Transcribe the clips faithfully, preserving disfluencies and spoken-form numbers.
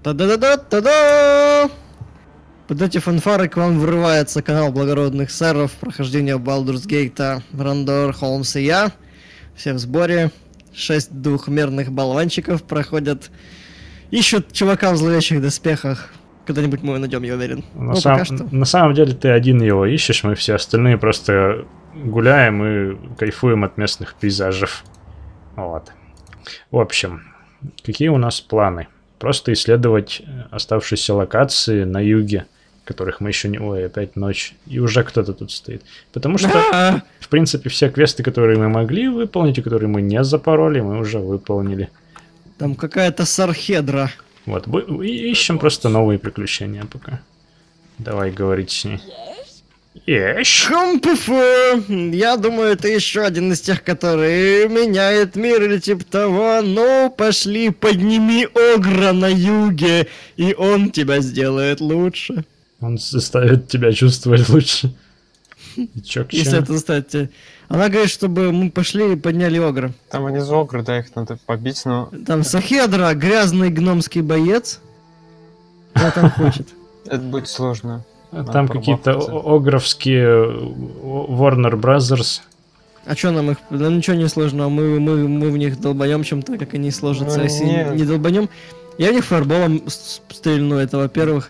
Та-да-да-да-да-да! Под эти фанфары к вам врывается канал благородных сэров, прохождение Baldur's Gate, Рандор, Холмс и я. Все в сборе. Шесть двухмерных болванчиков проходят. Ищут чувака в зловещих доспехах. Когда-нибудь мы его найдем, я уверен. На, ну, сам... пока что. на самом деле ты один его ищешь, мы все остальные просто гуляем и кайфуем от местных пейзажев. Вот. В общем, какие у нас планы? Просто исследовать оставшиеся локации на юге, которых мы еще не... Ой, опять ночь. И уже кто-то тут стоит. Потому что, в принципе, все квесты, которые мы могли выполнить, и которые мы не запороли, мы уже выполнили. Там какая-то сархедра. Вот, ищем просто новые приключения пока. Давай говорить с ней. Ешь. Я думаю, это еще один из тех, который меняет мир или типа того. Ну, пошли, подними Огра на юге, и он тебя сделает лучше. Он заставит тебя чувствовать лучше. И чё, к Если это заставит тебя... Она говорит, чтобы мы пошли и подняли Огра. Там внизу Огры, да, их надо побить, но... Там Сахедра, грязный гномский боец. Что там хочет? Это будет сложно. Там какие-то огровские Warner Brothers. А чё нам их... Нам ничего не сложно, мы, мы, мы в них долбанем чем-то, как они сложатся. Ну, если нет. не долбанем... Я в них фаерболом стрельну, это во-первых.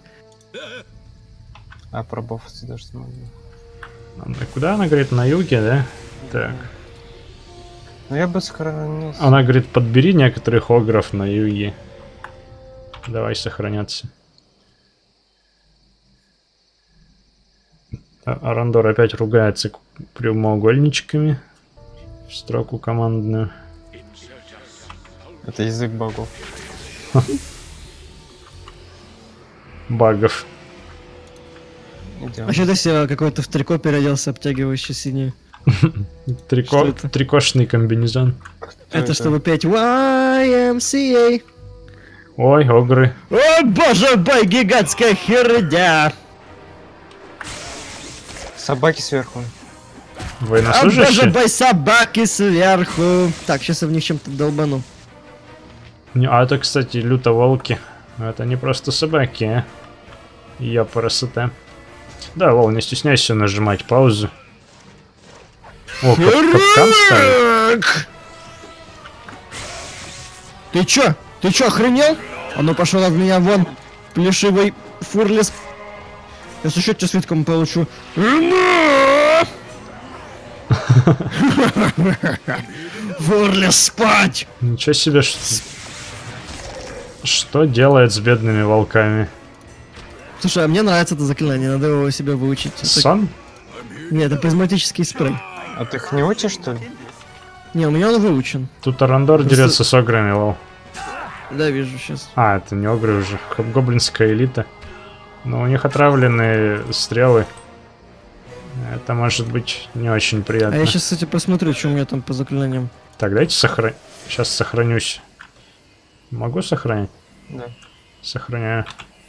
А, пробофаться даже смогу. Куда она говорит? На юге, да? Так. Ну я бы сохранился. Она говорит, подбери некоторых огров на юге. Давай сохраняться. Арандор опять ругается прямоугольничками в строку командную. Это язык богов. Багов. Идем. А что ты себе какой-то в трико переоделся, обтягивающий синий? Трико... Трикошный комбинезон. Это, это чтобы петь уай эм си эй. Ой, огры. О боже мой, гигантская херня! Собаки сверху. Военнослужащие? А боже мой, собаки сверху. Так, сейчас я в них чем-то долбану. А это, кстати, лютоволки. Это не просто собаки, а? Я красота. Да, Вол, не стесняйся нажимать паузу. О, как капкан ставит. Ты чё? Ты чё, охренел? А ну пошел от меня вон, плешивый фурлес. Я еще тебе свитком получу. Фурлес, спать! Ничего себе, что... Что делает с бедными волками? Слушай, а мне нравится это заклинание, надо его себе выучить. Сон? Нет, это призматический спрей. А ты их не учишь, что ли? Не, у меня он выучен. Тут Арандор Просто... дерется с ограми, Вол. Да, вижу сейчас. А, это не огры уже. Гоблинская элита. Но у них отравленные стрелы. Это может быть не очень приятно. А я сейчас, кстати, посмотрю, что у меня там по заклинаниям. Так, дайте сохранить. Сейчас сохранюсь. Могу сохранить? Да. Сохраняю.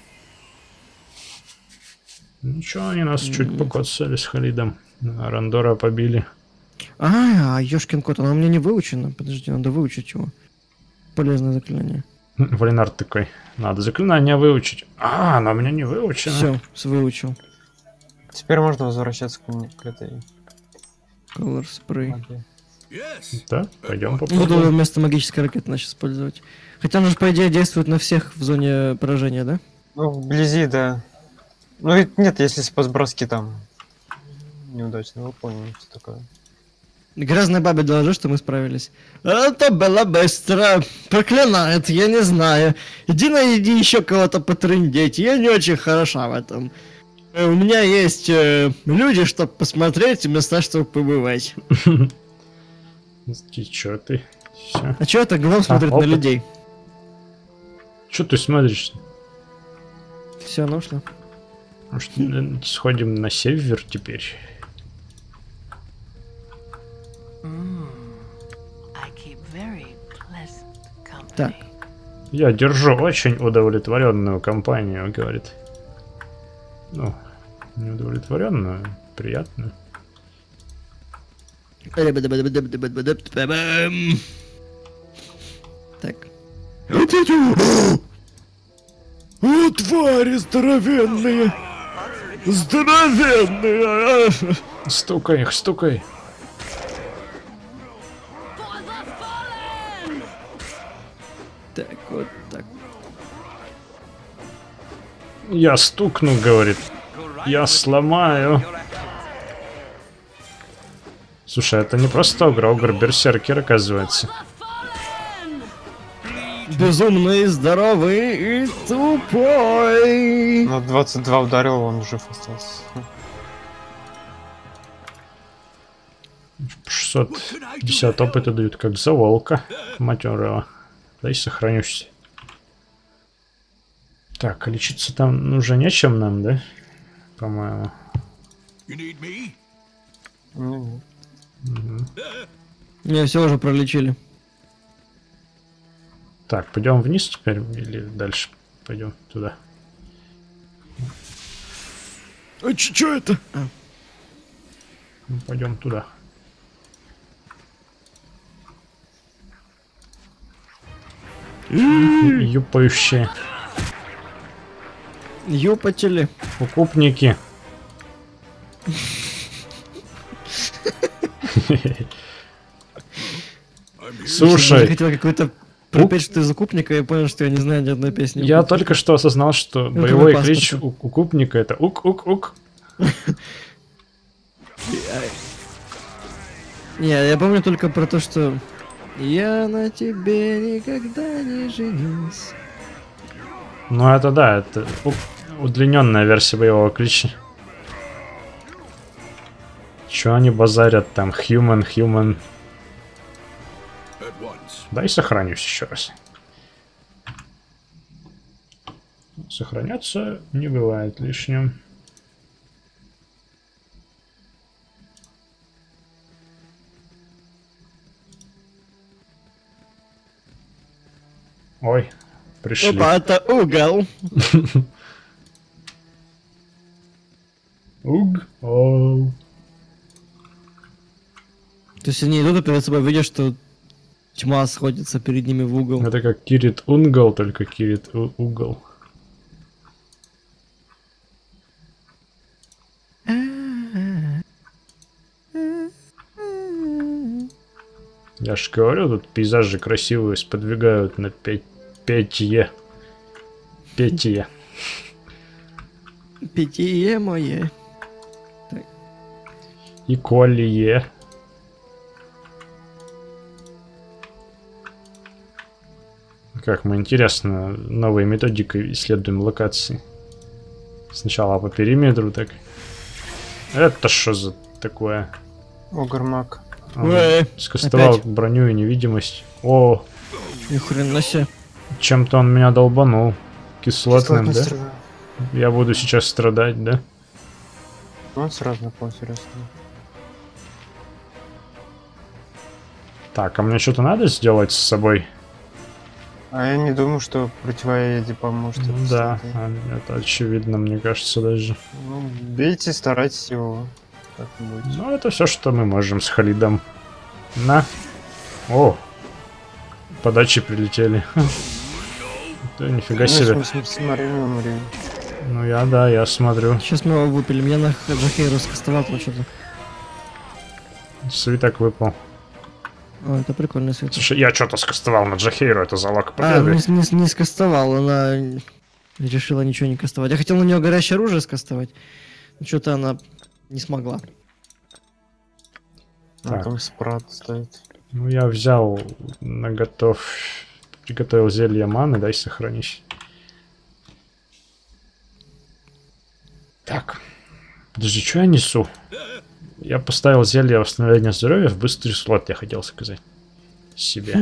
Ничего, они нас mm-hmm. чуть покоцали с Халидом. Арандора побили. А, ёшкин кот, оно у меня не выучено. Подожди, надо выучить его. Полезное заклинание. Валинар такой. Надо заклинание выучить. А, оно у меня не выучено. Все, выучил. Теперь можно возвращаться к, мне, к этой... Color spray. Магии. Да, пойдем попробуем. Буду вместо магической ракеты начать использовать. Хотя он же, по идее, действует на всех в зоне поражения, да? Ну, вблизи, да. Ну, и нет, если по сброске там неудачно выполнено, что такое. Грязной бабе доложу, что мы справились. Это было быстро. Проклинает, я не знаю. Иди найди еще кого-то потрындеть. Я не очень хороша в этом. У меня есть э, люди, чтобы посмотреть, и места, чтобы побывать. Ты чё ты? Всё. А чё это гном смотрит на людей? Чё ты смотришь? Все, ну что? Может, сходим на север теперь? Так. Я держу очень удовлетворенную компанию, говорит. Ну, не удовлетворенную, приятную. Так. твари здоровенные! Здоровенные! Стукай их, стукай. Так, вот так. Я стукну, говорит. Я сломаю. Слушай, это не просто огр, огр берсеркер, оказывается. Безумный, здоровый и тупой. На двадцать два ударил, он жив остался. шестьсот пятьдесят опыта дают, как за волка матерого. Дай сохранюсь. Так, лечиться там уже нечем нам, да? По-моему. Ну, Угу. Не, все уже пролечили. Так, пойдем вниз теперь или дальше пойдем туда? А что это? А. Ну, пойдем туда. Юпающие. Юпатели. Укупники. Слушай. Я хотел какой-то пропеть, что ты из укупника, и понял, что я не знаю ни одной песни. Я только что осознал, что Ну, боевой твой клич паспорт. у укупника это ук-ук-ук. Не, я помню только про то, что я на тебе никогда не женюсь. Ну это да, это удлиненная версия боевого клича. Чё они базарят там? Human, human. Дай сохранюсь еще раз. Сохраняться не бывает лишним. Ой, пришли. Опа, это угол. Уг. Оу. То есть они идут, и перед собой видят, что тьма сходится перед ними в угол. Это как Кирит Унгол, только Кирит У- Угол. Я ж говорю, тут пейзажи красивые сподвигают на пять пятье. Пятье. Питье мое. И колье. Как мы, интересно, новой методикой исследуем локации. Сначала по периметру, так. Это что за такое? Огурмак. Он Ой, скастовал опять? броню и невидимость. О, Ни хрена себе. чем-то он меня долбанул. Кислотным, Кислотный да? стрела. Я буду сейчас страдать, да? Ну, он сразу напал, интересно. Так, а мне что-то надо сделать с собой? А я не думаю, что противоядие поможет. Ну это да, кстати. а, это очевидно, мне кажется, даже. Ну, бейте, старайтесь его как-нибудь. Ну, это все, что мы можем с Халидом. На. О, подачи прилетели. Да, нифига Ну, себе. см- см- смотри, ну, смотри. Ну я, да, я смотрю. Сейчас мы его выпилим. Я на Джахейру скастовал тут что-то. Свиток выпал. О, это прикольный свет. Слушай, я что-то скастовал на Джахейру, это залог А, ну победы. не, не, не скастовал, она решила ничего не кастовать. Я хотел на нее горящее оружие скастовать, но что-то она не смогла. А Так. там спрат стоит. Ну я взял на готов, приготовил зелье маны, дай сохранись. Так, подожди, что я несу? Я поставил зелье восстановления здоровья в быстрый слот, я хотел сказать. Себе.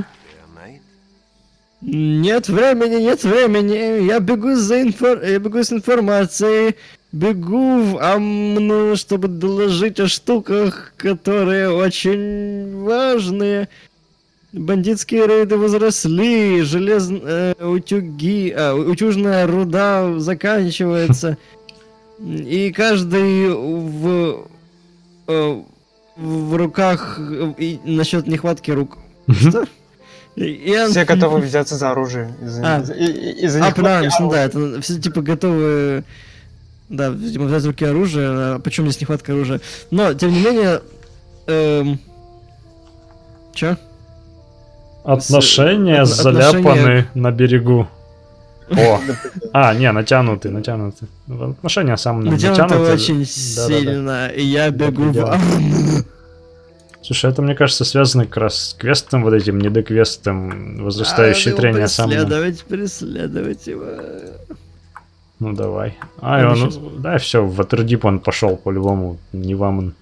Нет времени, нет времени. Я бегу за инфор... я бегу с информацией. Бегу в Амну, чтобы доложить о штуках, которые очень важные. Бандитские рейды возросли, железные э, утюги, а, утюжная руда заканчивается. И каждый в, э, в руках э, и насчет нехватки рук. Что? И, и он- Все готовы взяться за оружие. А. Из-за и- и- из-за А, них правильно, оружие. ну да, это все типа готовы, да, видимо, взять в руки оружие, а почему здесь нехватка оружия. Но, тем не менее, эм... Чё? Отношения От- заляпаны отношения- на берегу. О, а, не, натянуты, натянуты. Отношения самые Натянуто натянуты. очень Да-да-да. сильно, и я бегу в... Определенно. Слушай, это, мне кажется, связано как раз с квестом, вот этим недоквестом, возрастающее А, трение самое. преследовать, преследовать его. Ну давай. А, и Ладно, он, щас. да, все, в Waterdeep он пошел по-любому, не вам он.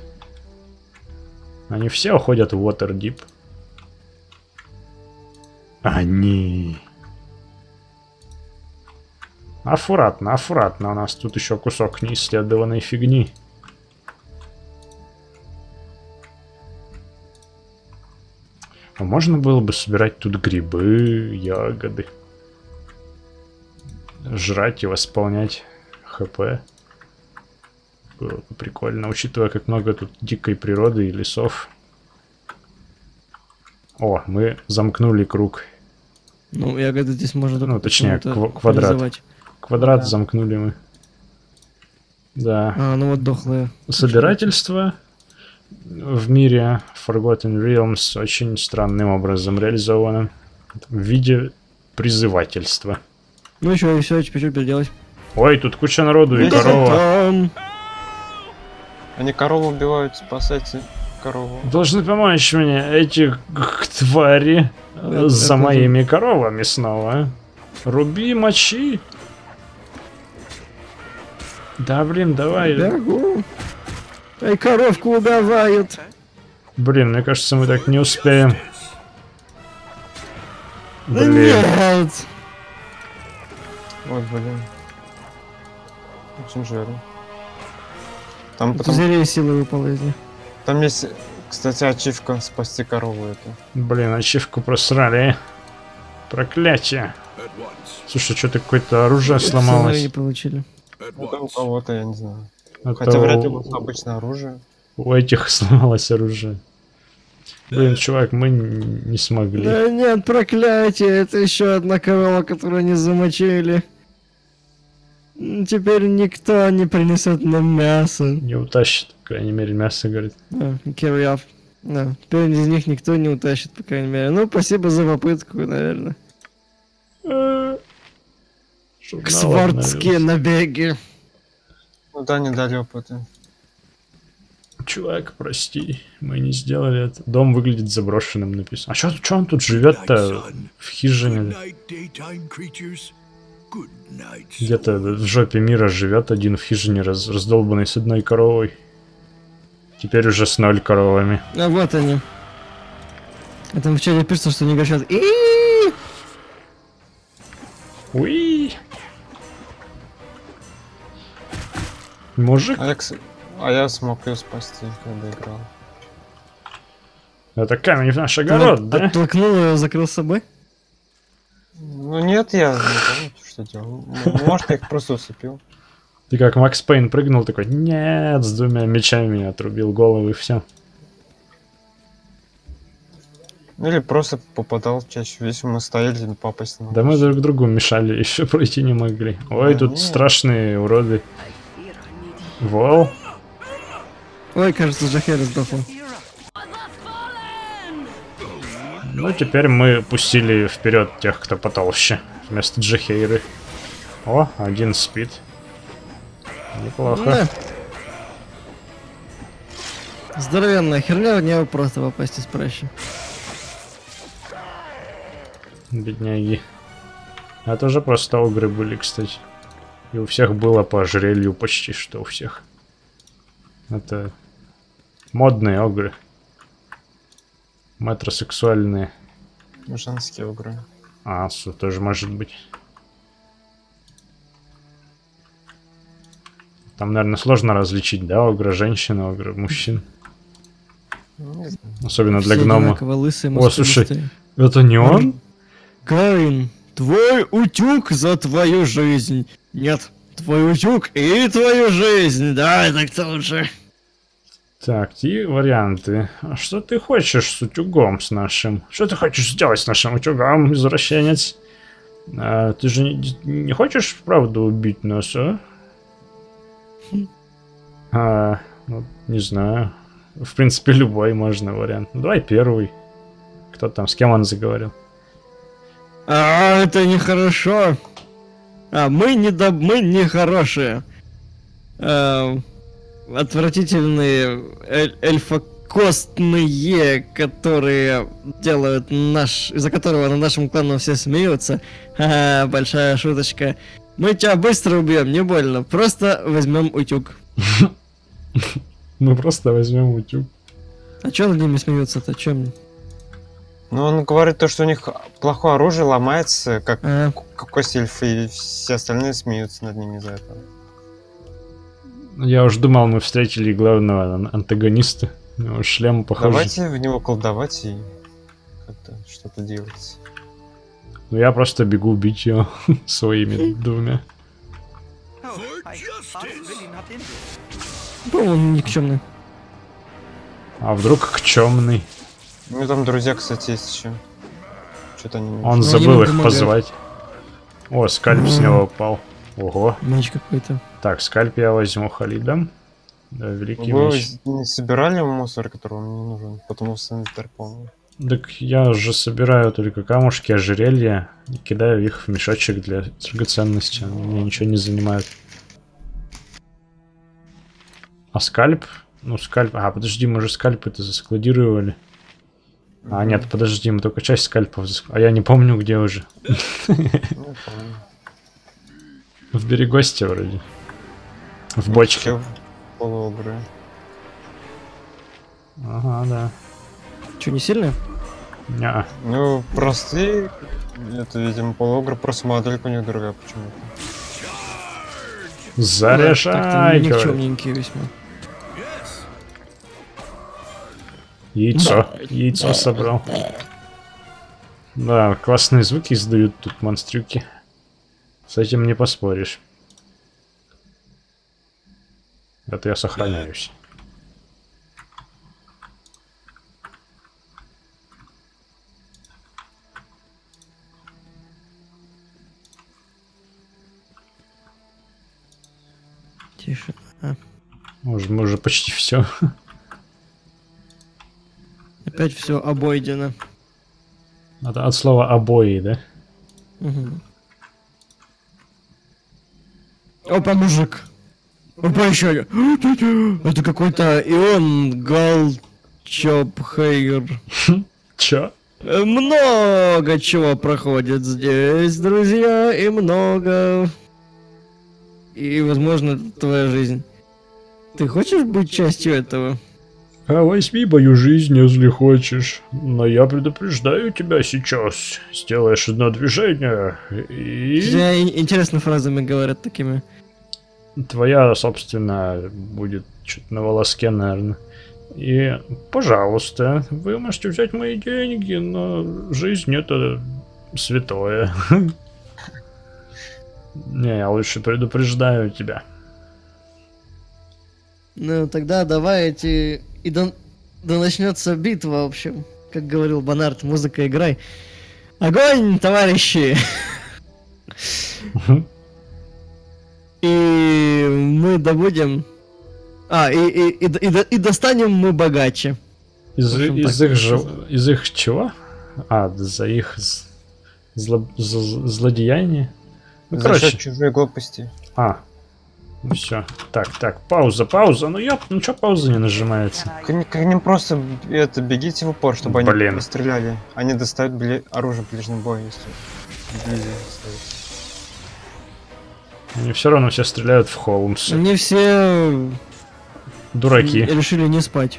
Они все уходят в Waterdeep. Они. Аккуратно, аккуратно, у нас тут еще кусок неисследованной фигни. А можно было бы собирать тут грибы, ягоды. Жрать и восполнять хп. Было бы прикольно, учитывая, как много тут дикой природы и лесов. О, мы замкнули круг. Ну, ягоды здесь можно только Ну, точнее, почему-то кв- квадрат. реализовать. Квадрат Да. замкнули мы. Да. А, ну вот дохлые. Собирательство в мире Forgotten Realms очень странным образом реализовано. В виде призывательства. Ну еще, и все, что теперь делать? Ой, тут куча народу и Видите? корова. Там. Они корову убивают, спасайте корову. Должны помочь мне эти г- твари э, Это- за это- моими коровами снова. Руби, мочи. Да, блин, давай. Бегу. Эй, коровку убивают. Блин, мне кажется, мы так не успеем. Да Блин. нет. Вот, блин. Очень жаль. Там Это потом... зря силы выпало из них. Там есть, кстати, ачивка спасти корову эту. Блин, ачивку просрали. Проклятие. Слушай, что-то какое-то оружие Сценарий сломалось. не получили. Это у кого-то, я не знаю. Это Хотя вряд ли у- будет обычное оружие. У этих сломалось оружие. Блин, чувак, мы н- не смогли. Да нет, проклятие, это еще одна корова, которую не замочили. М, Теперь никто не принесет нам мясо. Не утащит, по крайней мере, мясо, говорит. Да, carry off. Да, теперь из них никто не утащит, по крайней мере. Ну, спасибо за попытку, наверное. Э, К свардские набеги. Ну да, не дали опыта. Чувак, прости, мы не сделали это. Дом выглядит заброшенным, написано. А что он тут живет-то в хижине? Где-то в жопе мира живет один в хижине, раз, раздолбанный с одной коровой. Теперь уже с ноль коровами. А вот они. А там в чате пишется, что они говорят и Уи! Мужик, А я, кс- а я смог ее спасти, когда играл. это камень в наш огород, да? Оттолкнул ее, закрыл с собой. Ну нет, я не помню, что делал. М- Может, я их просто усыпил. Ты как Макс Пейн прыгнул такой, нет, с двумя мечами отрубил голову и все. Ну или просто попадал чаще. Если мы стояли, ну, попасть на Да мы друг другу мешали, еще пройти не могли. Ой, Да тут нет. страшные уроды. Вау. Ой, кажется, Джахера сдохла. Ну, теперь мы пустили вперед тех, кто потолще, вместо Джахейры. О, один спит. Неплохо. Да. Здоровенная херня, в нее просто попасть из проще. Бедняги. А это уже просто огры были, кстати. И у всех было по ожерелью почти что у всех. Это модные огры. Метросексуальные. Женские игры. А, су, тоже может быть. Там, наверное, сложно различить, да, огра женщин, огра мужчин. Ну, не знаю. Особенно для Все гнома. одинаково лысые, О, слушай, мускулистые. это не он? Каин, твой утюг за твою жизнь. Нет, твой утюг и твою жизнь. Да, это кто лучше? Так, и варианты. А что ты хочешь с утюгом с нашим? Что ты хочешь сделать с нашим утюгом, извращенец? А, ты же не, не хочешь, правда, убить нас, а? А, ну, не знаю. В принципе, любой можно вариант. Ну, давай первый. Кто там, с кем он заговорил? А, это нехорошо. А, мы не да, мы нехорошие. А, отвратительные эль эльфокостные, которые делают наш... Из-за которого на нашем кланом все смеются. Ха-ха, большая шуточка. Мы тебя быстро убьем, не больно. Просто возьмем утюг. Мы просто возьмем утюг. А чё над ними смеются-то? Чем? Ну, он говорит то, что у них плохое оружие ломается, как А. кость эльфы, и все остальные смеются над ними из-за этого. Я уж думал, мы встретили главного антагониста. У него шлем похож. Давайте в него колдовать и как-то что-то делать. Ну я просто бегу убить его своими двумя. По-моему, никчемный. А вдруг кчемный? У меня там друзья, кстати, есть еще. Что-то они... Он Ну, забыл ему их помогают. позвать. О, скальп с него упал. Ого. Меч какой-то. Так, скальп я возьму Халидом. Да, великий Вы меч. не собирали мусор, который мне не нужен? Потому что инвентарь полный. Так я уже собираю только камушки, ожерелья и кидаю их в мешочек для драгоценности. Они мне ничего не занимают. А скальп? Ну, скальп... А, подожди, мы же скальпы-то заскладировали. А, нет, подожди, мы только часть скальпов заск... А я не помню, где уже. Ну, помню. В берегости вроде. В бочке. Вообще полуогры. Ага, да. Чё, не сильно? Неа. Ну, простые. Это, видимо, полуогры, просто моделька у них другая почему-то. Заряжай, говорит. Никчемненькие весьма. Яйцо. Яйцо собрал. Да, классные звуки издают тут монстрюки. С этим не поспоришь. Это я сохраняюсь. Тише. А, Может, мы уже почти все. опять все обойдено. Это от слова обои, да? Угу. Опа, мужик. Опа, еще. Это какой-то Ион Галчопхейр. Чё? Много чего проходит здесь, друзья, и много. И, возможно, это твоя жизнь. Ты хочешь быть частью этого? А возьми мою жизнь, если хочешь. Но я предупреждаю тебя сейчас. Сделаешь одно движение, и... Тебя ин- интересно фразами говорят такими. Твоя, собственно, будет что-то на волоске, наверное. И, пожалуйста, вы можете взять мои деньги, но жизнь это святое. Не, я лучше предупреждаю тебя. Ну, тогда давайте и да, да начнется битва, в общем. Как говорил Бонарт, музыка играй. Огонь, товарищи! И мы добудем... А, и, и, и, и, до- и достанем мы богаче. Из, В общем, из так их же... сказать. Из их чего? А, за их з- зло- з- злодеяния? Ну, За короче. счет чужой глупости. А. Ну все. Так, так, пауза, пауза. Ну ёп, ну чё пауза не нажимается? К, ним- к ним просто это, бегите в упор, чтобы Блин. они стреляли. Они достают бли- оружие в ближнем бою, если вблизи стоят. Они все равно все стреляют в Холмса. Они все Дураки. решили не спать.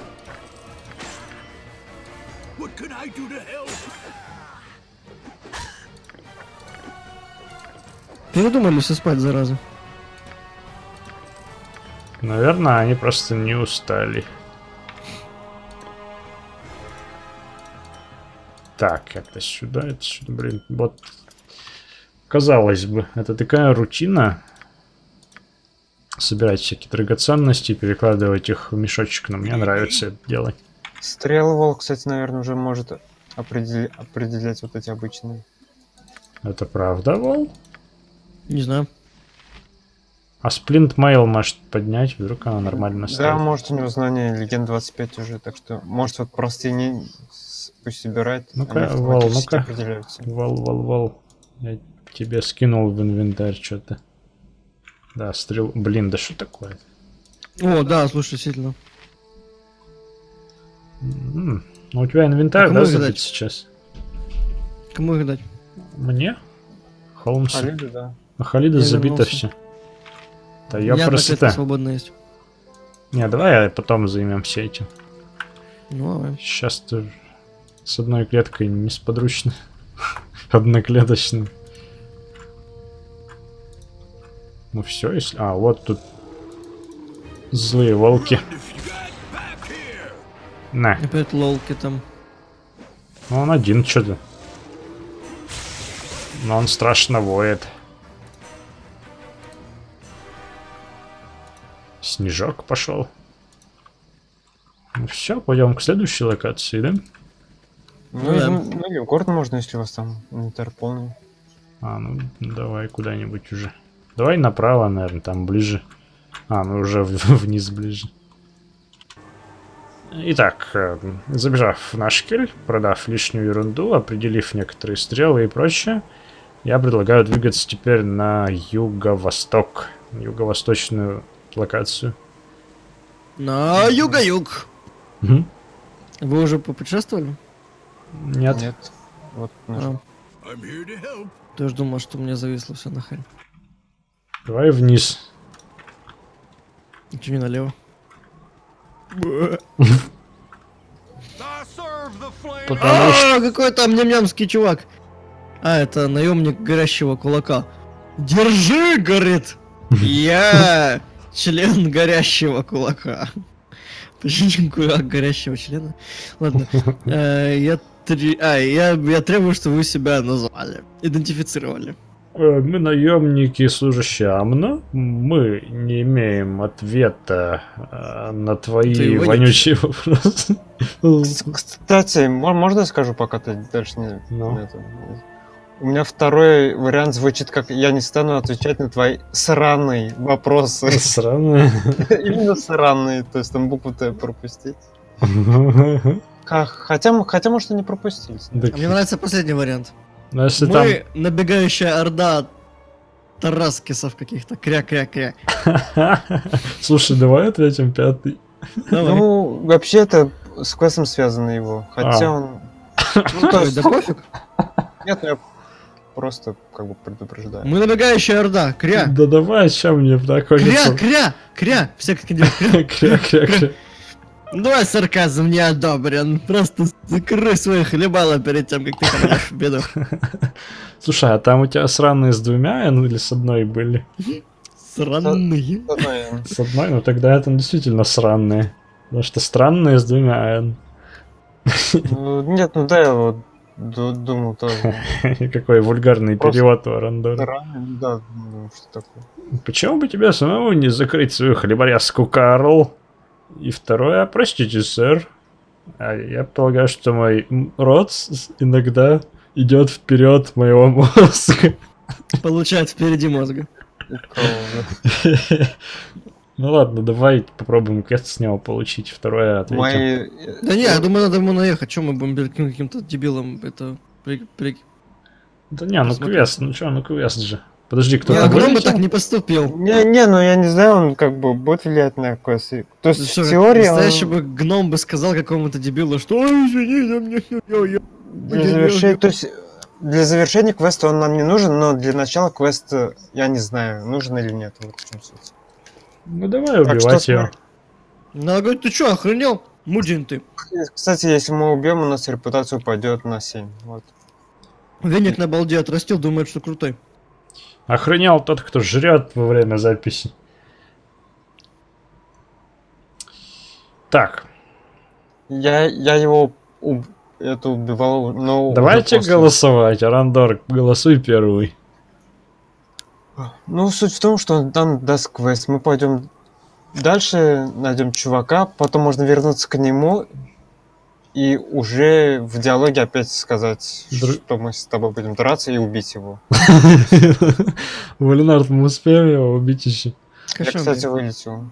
Передумали все спать, зараза. Наверное, они просто не устали. Так, это сюда, это сюда, блин, вот. Казалось бы, это такая рутина. С собирать всякие драгоценности, перекладывать их в мешочек, но мне нравится это делать. Стрелвол, кстати, наверное, уже может определ... определять вот эти обычные. Это правда, Вол? Не знаю. А Сплинт Мейл может поднять, вдруг она нормально Да, стоит. может, у него знание Легенд двадцать пять уже, так что, может, вот простые не... пусть собирает. Ну-ка, они Вол, автоматически ну-ка. определяются. Вол, Вол, Вол. Я тебе скинул в инвентарь что-то. Да, стрел... Блин, да что такое? О, да, слушай, сильно. М-м. Ну, у тебя инвентарь, А да, кому их забит дать? сейчас? Кому их дать? Мне? Холмс. А люди, да. А Халида Я забито вернулся. все. Да У я меня одна просто... клетка свободно есть. Не, давай потом займемся этим. Ну, давай. Сейчас ты с одной клеткой несподручно. Одноклеточным. Ну все, если... А, вот тут злые волки. На. Опять лолки там. Ну он один что-то. Но он страшно воет. Снежок пошел. Ну все, пойдем к следующей локации, да? Ну, Ну да. ну, ну, или в город можно, если у вас там инвентарь полный. А, ну давай куда-нибудь уже. Давай направо, наверное, там ближе. А, ну уже вниз ближе. Итак, э, забежав в наш кель, продав лишнюю ерунду, определив некоторые стрелы и прочее, я предлагаю двигаться теперь на юго-восток, юго-восточную локацию. На юго-юг. Мгм. Вы уже попутешествовали? Нет. Нет. Вот наш. А. Тоже думал, что у меня зависло все нахрен. Давай вниз. Ничего не налево. Потому что... А, какой там ням-нямский чувак. А, это наемник горящего кулака. Держи, говорит. Я член горящего кулака. Почему кулак горящего члена? Ладно. Э, Я три... А, я, я требую, чтобы вы себя назвали. Идентифицировали. Э, Мы наемники, служащие АМНО. Мы не имеем ответа э, на твои Ты вонючие вопросы. Кстати, мо- можно я скажу, пока ты дальше не... Ну. не это? У меня второй вариант звучит как «Я не стану отвечать на твои сраные вопросы». Сраные. Именно сраные, то есть там букву Т пропустить. Ха- Хотя, хотя может, и не пропустили. Да А мне нравится последний вариант. Ну, если там... Мы набегающая орда тараскисов каких-то. Кря-кря-кря. Слушай, давай ответим пятый. Давай. Ну, вообще это с квестом связано его. Хотя А. он... Ну, то Ой, есть... да пофиг. Нет, я просто как бы предупреждаю. Мы набегающая орда. Кря. Да давай, чем мне так Кря, хочется? кря, кря. Все как делают. Кря. Кря, кря, кря. Давай сарказм не одобрен. Просто закрой свои хлебала перед тем, как ты попадешь в беду. Слушай, а там у тебя сраные с двумя N или с одной были? Сраные. Ладно, я- С одной? Ну тогда это действительно сраные. Потому что странные с двумя N. Ну, нет, ну да, я вот ду- думал тоже. Какой вульгарный Просто- перевод у Рандора. Странно, да, ну, что такое. Почему бы тебе самому не закрыть свою хлеборезку, Карл? И второе, простите, сэр. А я полагаю, что мой м, рот с- иногда идет вперед моего мозга. Получает впереди мозга. И правда. Ну ладно, давай попробуем квест с него получить. Второе ответим. Мои... Да не, я думаю, надо ему наехать. Чем мы будем перед каким- каким-то дебилом это... при- при- Да не, ну Посмотрим. квест, ну чё, ну квест же. Подожди, Я кто-то гном бы вылетел? так не поступил. Не, не, ну я не знаю, он как бы будет влиять на квест. То есть Что, в теории он настоящий бы гном бы сказал какому-то дебилу, что «Ой, извини, да мне... я- я- для завершения... То есть для завершения квеста он нам не нужен, но для начала квеста я не знаю, нужен или нет. Вот в чем суть. Ну давай Так что убивать его. Надо говорить, ты чё, охренел? Мудин ты. Кстати, если мы убьем, у нас репутация упадет на семь. Вот. Веник на балде отрастил, думает, что крутой. Охренел тот, кто жрет во время записи. Так, Я, я его уб- это убивал, но... уже давайте после. голосовать. Арандор, голосуй первый. Ну, суть в том, что он там даст квест. Мы пойдем дальше, найдем чувака, потом можно вернуться к нему и уже в диалоге опять сказать, Дру- что мы с тобой будем драться и убить его. Валинард, мы успеем его убить еще? Я, Конечно, кстати, блин. вылетел.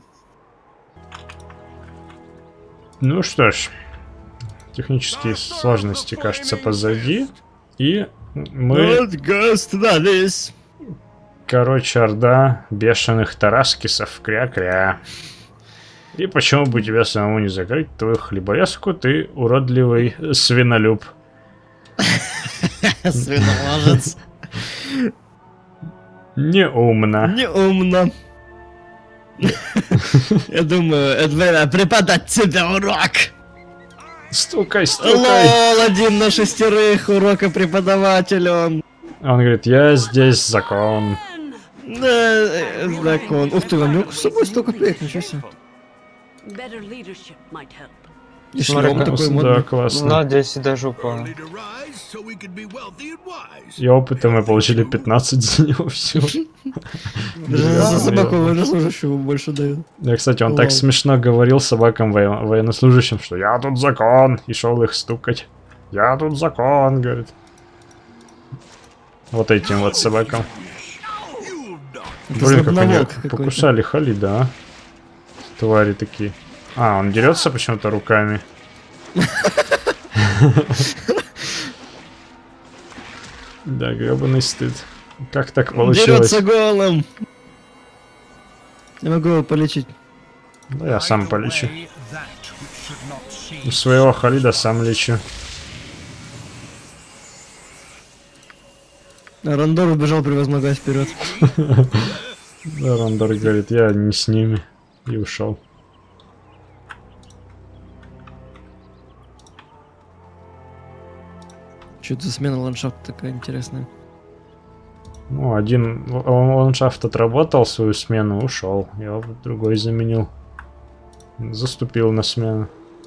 Ну что ж, технические сложности, кажется, позади. И мы, Вот гост надись. короче, орда бешеных тараскисов, кря-кря. И почему бы тебе самому не закрыть твою хлеборезку, ты уродливый свинолюб. Свиноложец. Неумно. Неумно. Я думаю, это время преподать тебе урок. Стукай, стукай. Лол, один на шестерых, урока преподавателю. Он говорит, я здесь закон. Да, э, закон. Ух ты, у него с собой столько плеек, ничего себе. Better leadership might help. И Смотри, шлем как- такой Да, модный. классно. На десять даже упал. И опыта мы получили пятнадцать за него всего. Даже за собаку военнослужащего больше дают. Да, кстати, он так Лол. смешно говорил собакам воен- военнослужащим, что я тут закон, и шел их стукать. Я тут закон, говорит. Вот этим вот собакам. Это Блин, как они слабноволк какой-то. покусали Халида, а? Твари такие. А, он дерется почему-то руками. Да, гребаный стыд. Как так получилось? Дерется голым. Не могу его полечить. Да, я сам полечу. У своего Халида сам лечу. А Рандор убежал, превозмогая вперед. Да, Рандор говорит, я не с ними. И ушел. Что-то смена ландшафта такая интересная. Ну, один л- ландшафт отработал свою смену, ушел. Его другой заменил. Заступил на смену.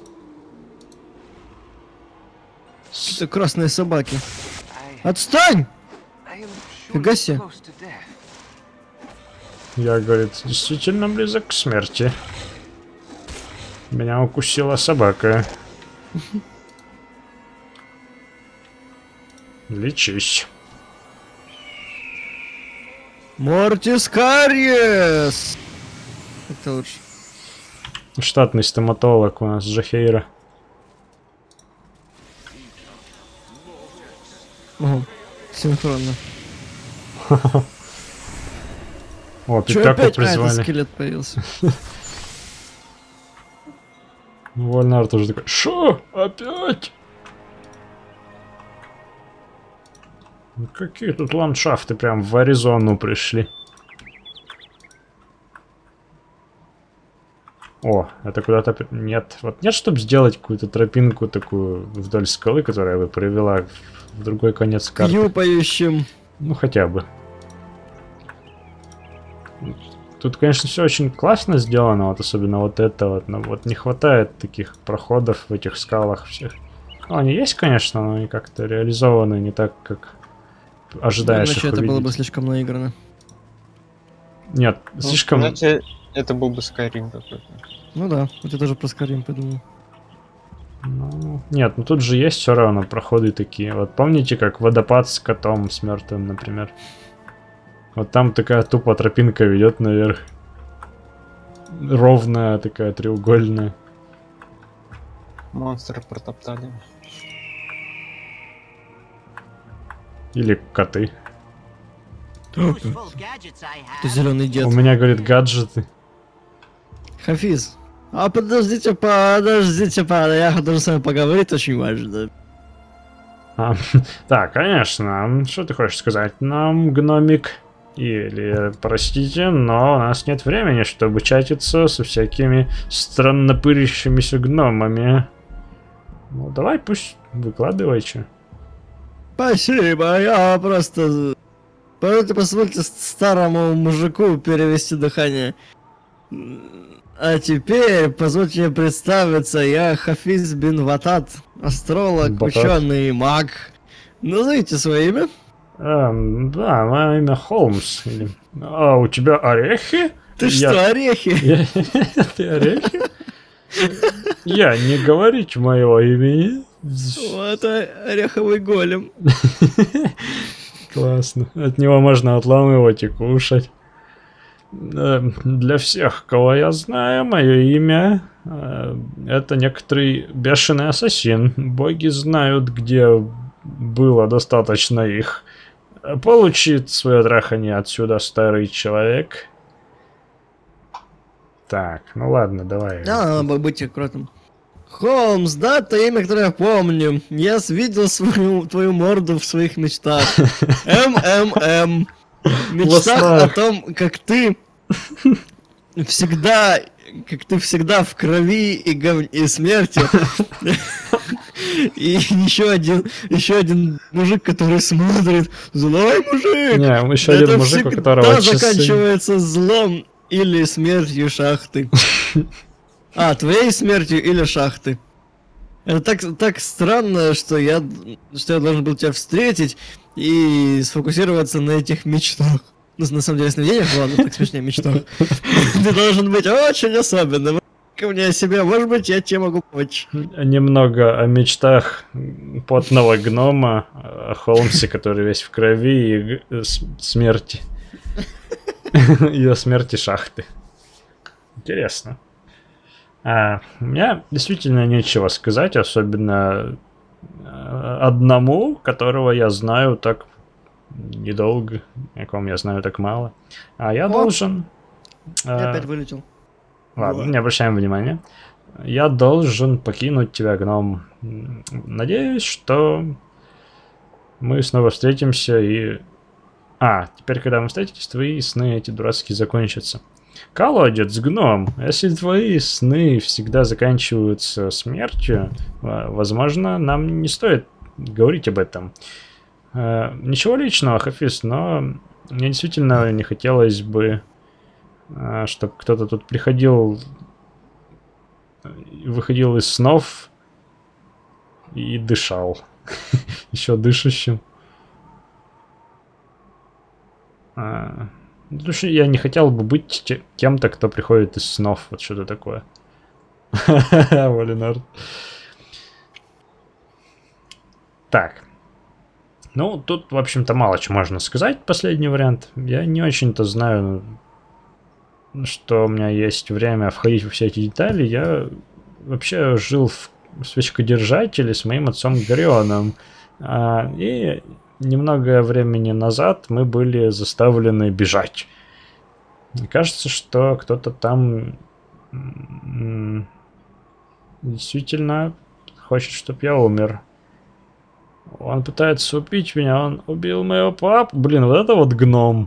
С- Что-то красные собаки. Отстань! Фига себе. Я, говорит, действительно близок к смерти. Меня укусила собака. Лечись. Мортис Кариес! Как-то лучше. Штатный стоматолог у нас, Джахейра. Ого, синхронно. О, Чё Пипяку опять? А, это призвали. скелет появился. Вольнар тоже такой, шо? Опять? Ну, какие тут ландшафты, прям в Аризону пришли. О, это куда-то... опять- Нет, вот нет, чтобы сделать какую-то тропинку такую вдоль скалы, которая бы привела в- в другой конец карты. Кьюпающим. Ну, хотя бы. Тут, конечно, все очень классно сделано, вот особенно вот это вот, но вот не хватает таких проходов в этих скалах всех. Ну, они есть, конечно, но они как-то реализованы не так, как ожидаешь Иначе их это было бы увидеть. слишком наиграно. Нет, Ну, слишком... Иначе это был бы Skyrim какой-то. Ну да, вот я тоже про Скарим подумал. Ну, нет, ну тут же есть все равно проходы такие. Вот помните, как водопад с котом с мертвым, например? Вот там такая тупо тропинка ведет наверх. Ровная такая, треугольная. Монстры протоптали. Или коты. Useful gadgets I Это have. зеленый дед. У меня, говорит, гаджеты. Хафиз. А подождите, подождите, па, я должен с вами поговорить, очень важно. А, так, конечно. Что ты хочешь сказать нам, гномик? Или, простите, но у нас нет времени, чтобы чатиться со всякими страннопырящимися гномами. Ну, давай, пусть выкладывай, чё. Спасибо, я просто... Позвольте, позвольте старому мужику перевести дыхание. А теперь позвольте мне представиться, я Хафиз бин Ватат, астролог, Батат. ученый, маг. Назовите свое имя. Эм, да, мое имя Холмс. Или... А у тебя орехи? Ты Я- что, орехи? Я- Ты орехи? Я не говорить моего имени. Вот о- ореховый голем. Классно. От него можно отламывать и кушать. Э, Для всех, кого я знаю, мое имя э, это некоторый бешеный ассасин. Боги знают, где было достаточно их. Получит свое трахание отсюда, старый человек. Так, ну ладно, давай. Да, надо бы быть аккуратным. Холмс, да, то имя, которое я помню. Я с- видел свою, твою морду в своих мечтах. МММ. В мечтах Во о том, как ты всегда, как ты всегда в крови и, гов- и смерти. И еще один, еще один мужик, который смотрит. Злой мужик! Не, еще Это один мужик, у всегда которого часы. заканчивается злом или смертью шахты. А, твоей смертью или шахты. Это так, так странно, что я, что я должен был тебя встретить и сфокусироваться на этих мечтах. Ну, на самом деле, сновидениях, ладно, так смешнее, мечтах. Ты должен быть очень особенным. Ко мне о себе, может быть, я тебе могу помочь. Немного о мечтах потного гнома, о Холмсе, который весь в крови, и г- с- смерти. И о смерти шахты. Интересно. А, у меня действительно нечего сказать, особенно э, одному, которого я знаю так недолго, о ком я знаю так мало. А я О! должен... Я э, опять вылетел. Ладно, Вот. не обращаем внимания. Я должен покинуть тебя, гном. М, Надеюсь, что мы снова встретимся и... А, теперь, когда мы встретитесь, твои сны эти дурацкие закончатся. Колодец, гном, если твои сны всегда заканчиваются смертью, э, возможно, нам не стоит говорить об этом. Э, Ничего личного, Хафиз, но мне действительно не хотелось бы, чтобы кто-то тут приходил, выходил из снов и дышал. Еще дышащим. А, ну, потому что я не хотел бы быть те- кем-то, кто приходит из снов. Вот что-то такое. Валинард. Так. Ну, тут, в общем-то, мало чего можно сказать. Последний вариант. Я не очень-то знаю, что у меня есть время входить во все эти детали. Я вообще жил в свечкодержателе с моим отцом Горионом. А, и немного времени назад мы были заставлены бежать. Мне кажется, что кто-то там м, действительно хочет, чтобы я умер. Он пытается убить меня, он убил моего папу. Блин, вот это вот гном.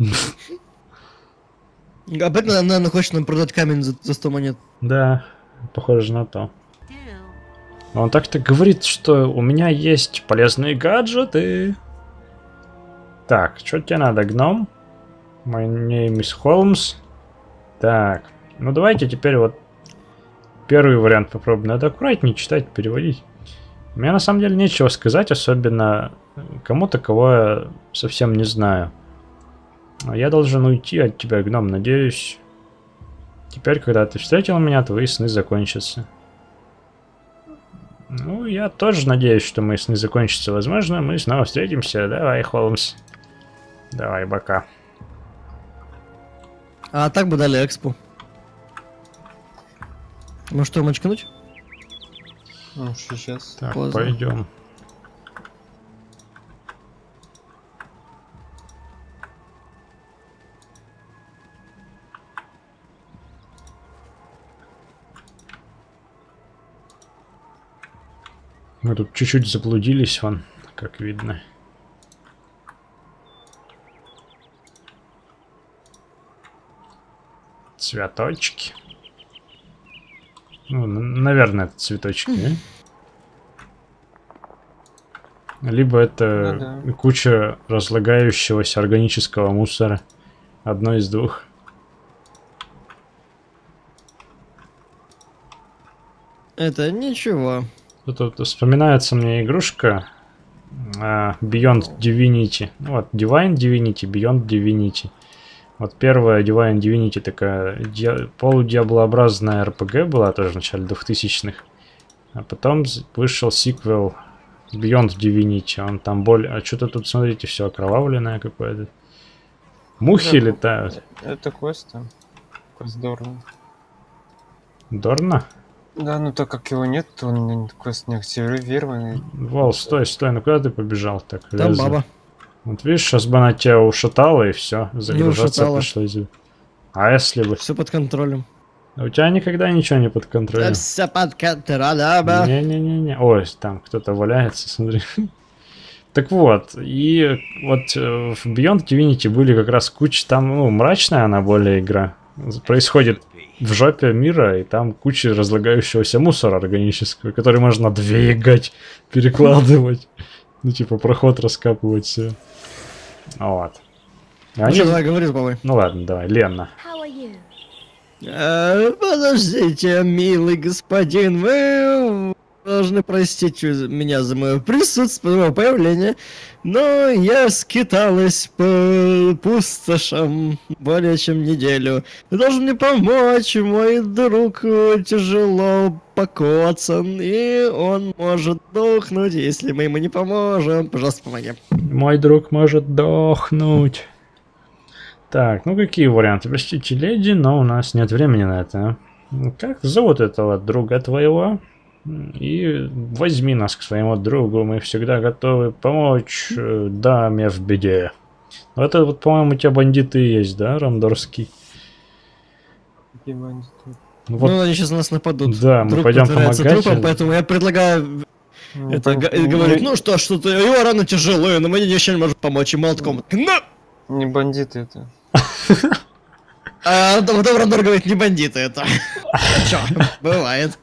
Об этом, наверное, хочет нам продать камень за, за сто монет. Да, похоже на то. Do. Он так-то говорит, что у меня есть полезные гаджеты. Так, что тебе надо, гном? My name is Holmes. Так, ну давайте теперь вот первый вариант попробуем. Надо аккуратнее читать, переводить. У меня на самом деле нечего сказать, особенно кому-то, кого я совсем не знаю. Я должен уйти от тебя, гном. Надеюсь, теперь, когда ты встретил меня, твои сны закончатся. Ну, я тоже надеюсь, что мои сны закончатся. Возможно, мы снова встретимся. Давай, Холмс. Давай, бока. А так бы дали экспу. Ну что, мочкнуть? Ну, сейчас. Так, Поздно. пойдем. Мы тут чуть-чуть заблудились, вон, как видно. Цветочки. Ну, н- наверное, это цветочки, да? Либо это Ну куча разлагающегося органического мусора. Одно из двух. Это ничего. Тут вот вспоминается мне игрушка а, Beyond Divinity. Вот, Divine Divinity, Beyond Divinity. Вот первая Divine Divinity такая ди- полудиаблообразная эр пи джи была тоже в начале двухтысячных. А потом вышел сиквел Beyond Divinity. Он там более... А что-то тут, смотрите, все окровавленное какое-то. Мухи Да, летают. Это квест, там. Квест Дорна. Дорна? Да, ну так как его нет, то он квест не активированный. Вол, стой, стой, ну куда ты побежал так? Там лезу? баба. Вот видишь, сейчас бы она тебя ушатала и все, загружаться ушатала. пришлось бы. А если бы? Все под контролем. У тебя никогда ничего не под контролем. Все под контролем. Не-не-не-не. Ой, там кто-то валяется, смотри. Так вот, и вот э, в Beyond Divinity были как раз куча, там, ну, мрачная она более игра. Происходит в жопе мира, и там куча разлагающегося мусора органического, который можно двигать, перекладывать. Ну, типа, проход раскапывать все. Вот. И Ну они- что, давай говори с бабой. Ну ладно, давай, Лена. How are you? Э, Подождите, милый господин, вы должны простить меня за мое присутствие, мое появление, но я скиталась по пустошам более чем неделю. Вы должны мне помочь, мой друг э, тяжело покоцан, и он может дохнуть, если мы ему не поможем. Пожалуйста, помоги. Мой друг может дохнуть. Так, ну какие варианты? Простите, леди, но у нас нет времени на это. Как зовут этого друга твоего? И возьми нас к своему другу, мы всегда готовы помочь э, даме в беде. Это вот, по-моему, у тебя бандиты есть, да, рандорский? Какие бандиты? Ну, вот, Ну, они сейчас на нас нападут. да, мы Друг пойдем притворяется помогать. трупом, поэтому я предлагаю Ну, это пон- г- не- говорит, ну что, что-то его раны тяжелые, но мы ничем не можем помочь, и молотком. Ну! Не бандиты это. А потом Рандор говорит, не бандиты это. Чё, бывает.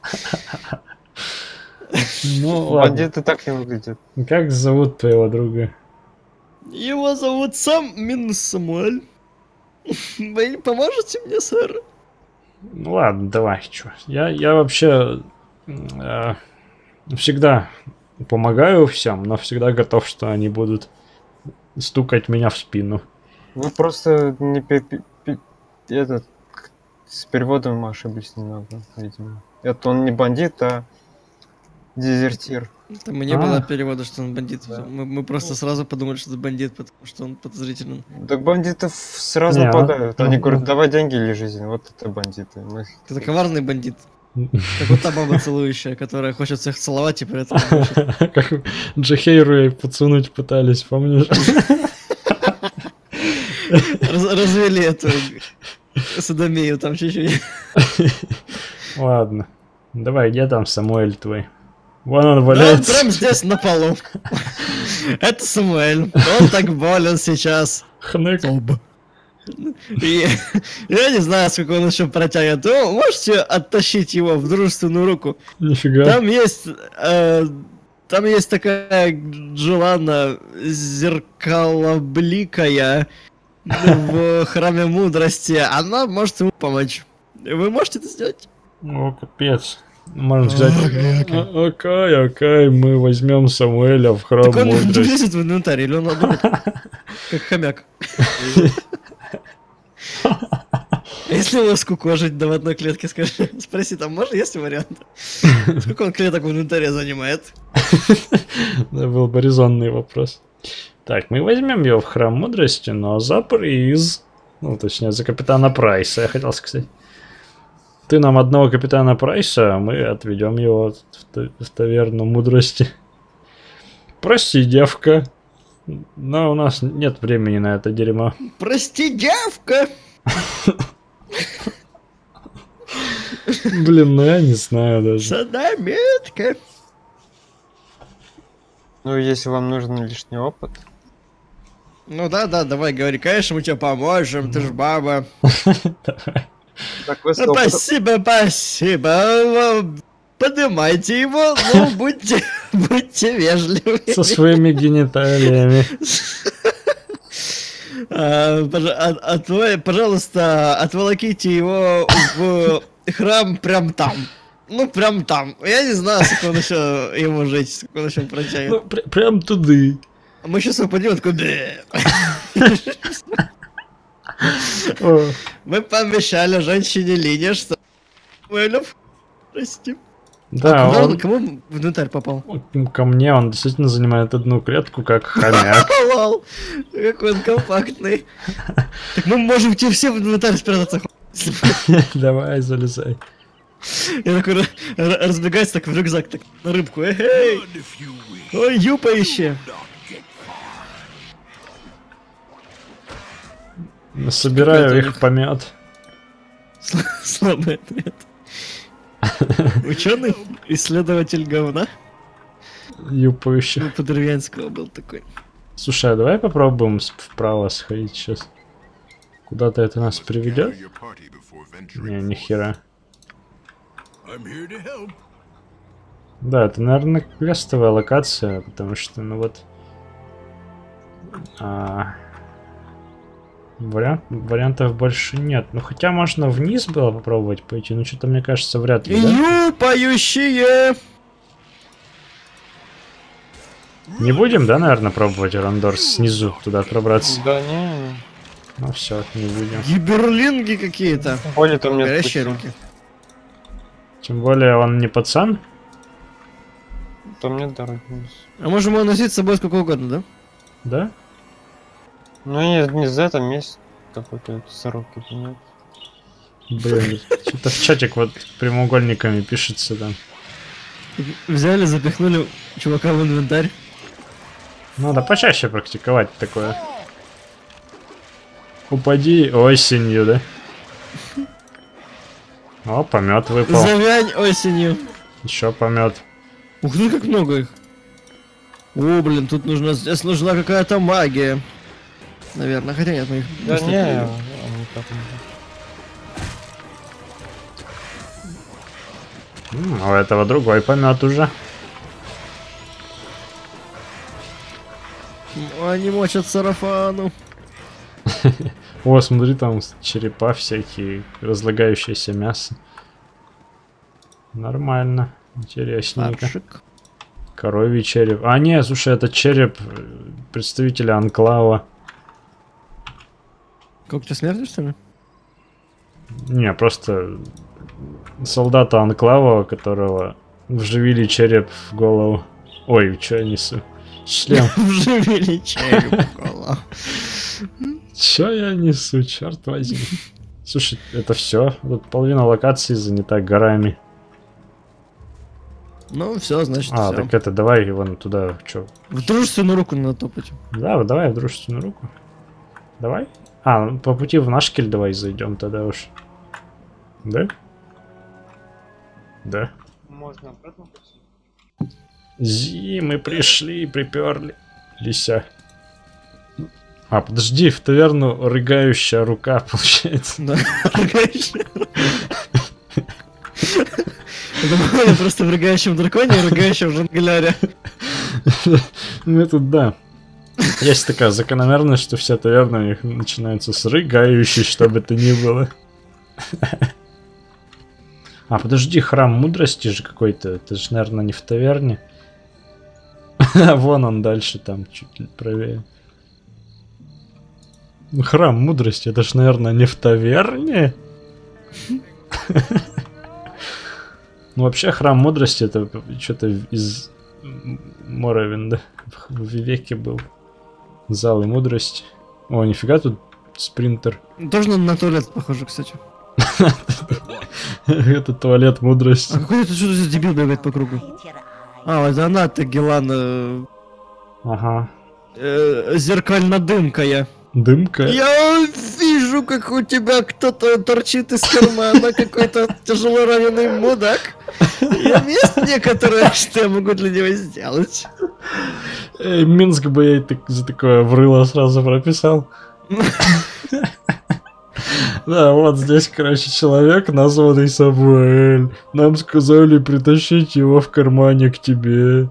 ну ладно. Бандиты так не выглядят. Как зовут твоего друга? Его зовут сам минус Самуэль. Вы не поможете мне, сэр? Ну ладно, давай, чё. Я, я вообще э, всегда помогаю всем, но всегда готов, что они будут стукать меня в спину. Вы просто не пе- пе- пе- этот с переводом ошиблись немного, видимо. Это он не бандит, а дезертир. Там не А. было перевода, что он бандит. Да. Мы, мы просто сразу подумали, что это бандит, потому что он подозрителен. Так бандитов сразу Не, нападают. а- Они а- говорят, давай деньги или жизнь. Вот это бандиты. Мы... Это коварный бандит. Как вот та баба целующая, которая хочет всех целовать и при этом... Как Джахейру ей подсунуть пытались, помнишь? Раз- развели эту садомию там чуть-чуть. Ладно. Давай, где там Самуэль твой? Вон он Да, он валяется. прям здесь на полу. Это Самуэль. Он так болен сейчас. Хнык. И я не знаю, сколько он еще протянет. Вы можете оттащить его в дружественную руку? Нифига. Там есть... э, там есть такая Джоанна зеркалобликая в храме мудрости. Она может ему помочь. Вы можете это сделать? О, капец. Можно сказать, Окей, окей. «А- окей, окей, мы возьмем Самуэля в храм Так он мудрости. влезет в инвентарь, или он одумает, как хомяк. А если его скукожить да в одной клетке, скажи, спроси, там можно, есть вариант? Сколько он клеток в инвентаре занимает? Это был бы резонный вопрос. Так, мы возьмем его в храм мудрости, но за приз. Ну, точнее, за капитана Прайса, я хотел сказать. Ты нам одного капитана Прайса, а мы отведем его в, та- в таверну мудрости. Прости, девка, но у нас нет времени на это дерьмо. Прости, девка! Блин, ну я не знаю даже. Садометка! Ну, если вам нужен лишний опыт. Ну да, да, давай говори, конечно, мы тебе поможем, ты ж баба. Так вы с опытом- Спасибо, спасибо. Поднимайте его, но будьте, будьте вежливы. Со своими гениталиями. А, пож- от- отво- пожалуйста, отволоките его в храм прям там. Ну, прям там. Я не знаю, сколько он еще ему жить, сколько он еще протянет. Ну, пр- прям туды. А мы сейчас упадем, такой... «Бэ». О, Мы пообещали женщине Лине, что... Уэллов, прости. Да, Куда он, он кому в инвентарь попал? ко мне, он действительно занимает одну клетку, как хомяк. Лол, какой он компактный. Так мы можем тебе все в инвентарь спрятаться. Давай, залезай. Я такой ра- ра- разбегаюсь так в рюкзак, так на рыбку. Эй, ой, юпа ищи. Собираю Какой-то у их них- помет. Сл- Слабый ответ. Ученый, исследователь говна. Юпающих. Ну, по деревенского был такой. Слушай, а давай попробуем с- вправо сходить сейчас. Куда-то это нас приведет? Не, ни хера. Да, это, наверное, квестовая локация, потому что, ну вот... А... Вариант, вариантов больше нет. Ну, хотя можно вниз было попробовать пойти, но что-то, мне кажется, вряд ли, да? Юпающие! Не будем, да, наверное, пробовать Рандор снизу туда пробраться? Да не, Ну все, не будем. Гиберлинги какие-то. более там нет Горящие пути. руки. Тем более он не пацан. Там нет дороги. А можем его носить с собой сколько угодно, да? Да? Ну не, не за это месяц какой-то сорок нет. Блин, что-то в чатик вот прямоугольниками пишется там. Взяли, запихнули чувака в инвентарь. Надо почаще практиковать такое. Упади осенью, да? О, помет выпал. Завянь осенью. Еще помет. Ух ты, как много их. О, блин, тут нужно, здесь нужна какая-то магия. Наверное, хотя нет, мы их Да быстро не, перейдем. они так не- М, а у этого другой помет уже. М, Они мочат сарафану. О, смотри, там черепа всякие, разлагающееся мясо. Нормально, интересненько. Фаршик. Коровий череп. А, не, слушай, это череп э, представителя Анклава. Когти смерти, что ли? Не, просто солдата Анклава, которого вживили череп в голову. Ой, что я несу? Шлем. Вживили череп в голову. Чё я несу, черт возьми. Слушай, это все. Тут половина локации занята горами. Ну, все, значит, А, всё. так это давай вон туда, чё? В дружественную руку надо топать. Да, давай в дружественную руку. Давай. А, ну, по пути в наш кель давай зайдем тогда уж. Да? Да. Можно обратно пойти? Зи, мы пришли, приперли. Лися. А, подожди, в таверну рыгающая рука, получается. Да, рыгающая. Это было просто в рыгающем драконе и рыгающем жонгляре. Ну это да. Есть такая закономерность, что вся таверна у них начинается с рыгающей, что бы то ни было. А, подожди, храм мудрости же какой-то. Это же, наверное, не в таверне. А вон он дальше, там, чуть ли правее. Ну, храм мудрости, это же, наверное, не в таверне. Ну, вообще, храм мудрости, это что-то из Моровинда. В Вивеке был. Залы мудрости. О, нифига тут спринтер. Тоже на, на туалет похоже, кстати. Это туалет мудрости. А какой это что за дебил бегает по кругу? А, это она, Тагелан, э, Ага. э, зеркально-дымкая. Дымка. Я вижу, как у тебя кто-то торчит из кармана, какой-то тяжело раненый мудак. Я есть некоторые, что я могу для него сделать. Эй, Минск бы я и так- за такое врыло сразу прописал. Да, вот здесь, короче, человек, названный Самуэль. Нам сказали притащить его в кармане к тебе.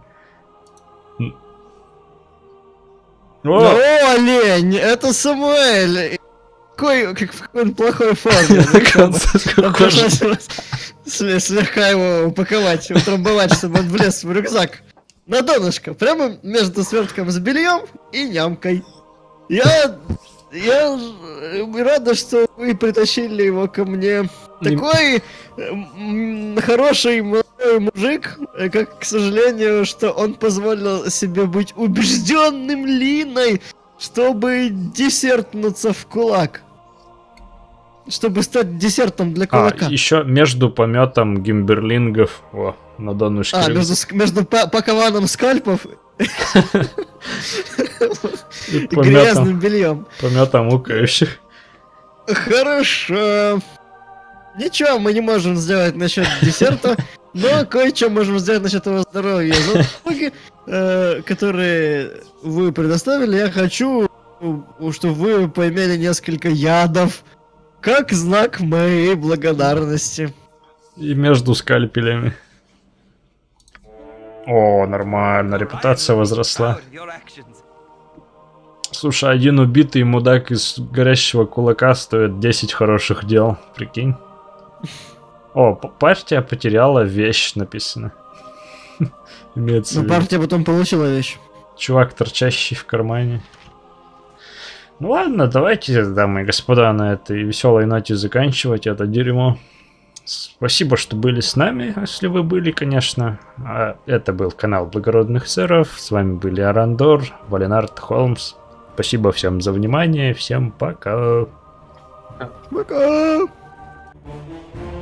О, О, олень, это Самуэль. Какой, как, в какой он плохой форме. Нам пришлось слегка его упаковать, утрамбовать, чтобы он влез в рюкзак. на донышко, прямо между свертком с бельем и нямкой. Я, я рада, что вы притащили его ко мне. Такой м, хороший молодой мужик, как, к сожалению, что он позволил себе быть убежденным Линой, чтобы десертнуться в кулак. Чтобы стать десертом для кулака. А, еще между пометом гимберлингов, о, на донышке. А, между, между пакованом скальпов и грязным бельем. Пометом укающих. Хорошо. Ничего мы не можем сделать насчет десерта, но кое-что можем сделать насчет его здоровья. Залоги, э, которые вы предоставили, я хочу, чтобы вы поимели несколько ядов, как знак моей благодарности. И между скальпелями. О, нормально, репутация возросла. Слушай, один убитый мудак из горящего кулака стоит десять хороших дел, прикинь. О, партия потеряла вещь, написано. Имеется Но партия потом получила вещь. Чувак, торчащий в кармане. Ну ладно, давайте, дамы и господа, на этой веселой ноте заканчивать это дерьмо. Спасибо, что были с нами, если вы были, конечно. А это был канал Благородных Сэров. С вами были Арандор, Валенард, Холмс. Спасибо всем за внимание. Всем пока. Пока.